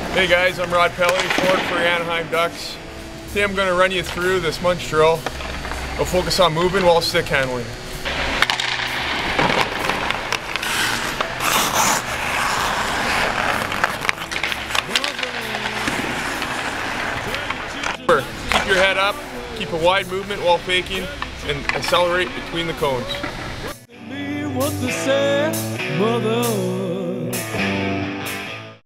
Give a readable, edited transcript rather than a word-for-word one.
Hey guys, I'm Rod Pelley, forward for the Anaheim Ducks. Today I'm going to run you through this munch drill. We'll focus on moving while stick handling. Keep your head up, keep a wide movement while faking, and accelerate between the cones. What to say, mother?